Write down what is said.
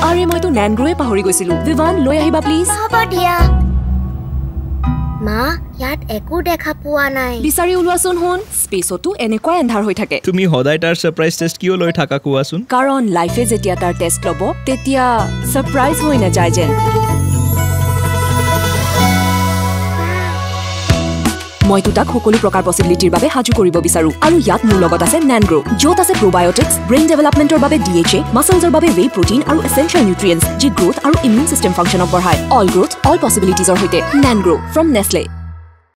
আৰে মইতো NANGROW পাহৰি গৈছিলো বিভান লৈ আহিবা প্লিজ হ'ব দিয়া মা ইয়াত একো দেখা পোৱা নাই বিচাৰি উলোৱাচোন হন স্পেচতো এনেকুৱা এন্ধাৰ হৈ থাকে তুমি হদাই তাৰ সাৰপ্ৰাইজ টেষ্ট কিয় লৈ থাকা কোৱাচোন কাৰণ লাইফে যেতিয়া তাৰ টেষ্ট লব তেতিয়া সাৰপ্ৰাইজ হৈ না যায় যেন মই তো তাক সকলো প্ৰকাৰ পসিবিলিটিৰ বাবে হাজু কৰিব বিচাৰো আৰু ইয়াত মোৰ লগত আছে NANGROW য'ত আছে প্ৰবায়োটিক্স ব্ৰেইন ডেভেলপমেন্টৰ বাবে DHA মাসলছৰ বাবে ৱে প্ৰটিন আৰু এসেনশিয়েল নিউট্ৰিয়েন্টছ যি গ্ৰোথ আৰু ইমিউন সিস্টেম ফাংচনক বঢ়ায় অল গ্ৰোথ অল পসিবিলিটিজৰ হৈতে NANGROW from Nestle